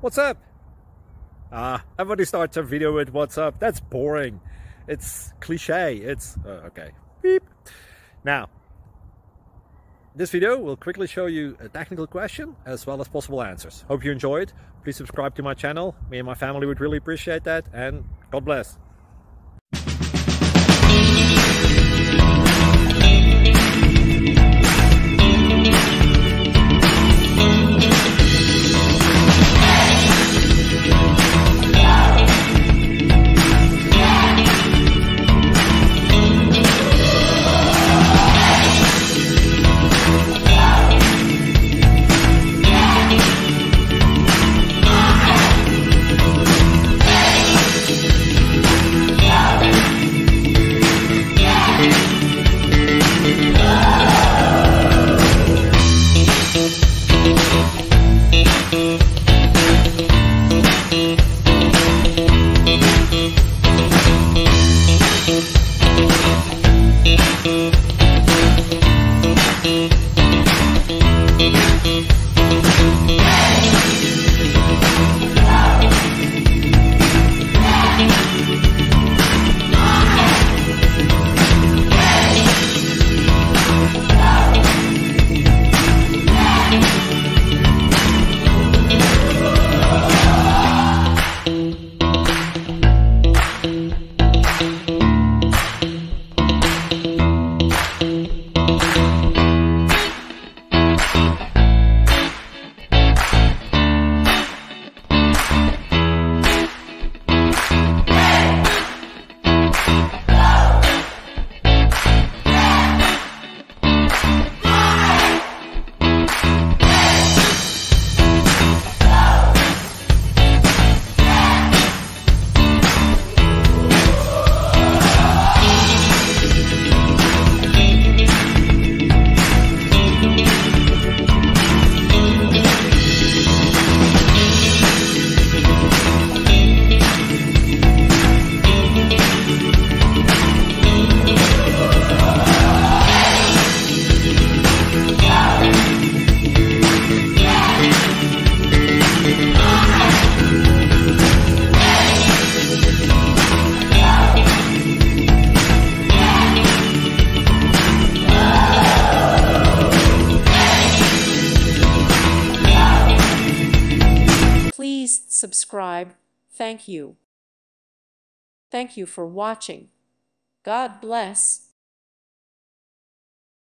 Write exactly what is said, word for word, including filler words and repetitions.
What's up? Ah, everybody starts a video with what's up. That's boring. It's cliche. It's uh, okay. Beep. Now, this video will quickly show you a technical question as well as possible answers. Hope you enjoyed. Please subscribe to my channel. Me and my family would really appreciate that, and God bless. Please subscribe. Thank you. Thank you for watching. God bless.